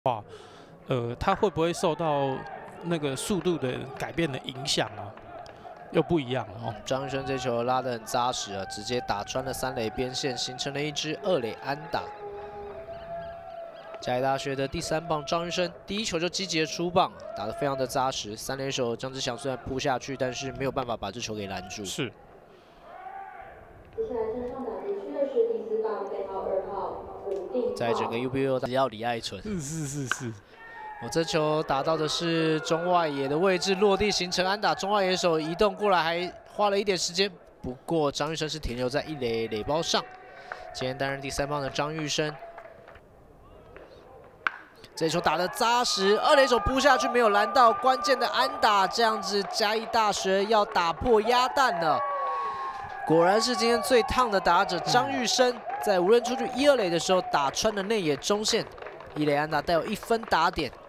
话，他会不会受到那个速度的改变的影响啊？又不一样了哦。 张玉生这球拉得很扎实啊，直接打穿了3垒边线，形成了一支2垒安打。嘉义大学的第3棒张玉生第1球就积极的出棒，打得非常的扎实。3垒手张志祥虽然扑下去，但是没有办法把这球给拦住。 是。 接下来站上打击区的是第4棒背号2号武定。 在整个 UBO 要李爱纯。 是。 我这球打到的是中外野的位置，落地形成安打。中外野手移动过来，还花了一点时间。不过张玉生是停留在1垒垒包上。今天担任第3棒的张玉生。 这球打得扎实，2垒手扑下去没有拦到，关键的安打，这样子嘉义大学要打破鸭蛋了。果然是今天最烫的打者张玉生，在无人出去1、2垒的时候打穿了内野中线，1垒安打带有1分打点。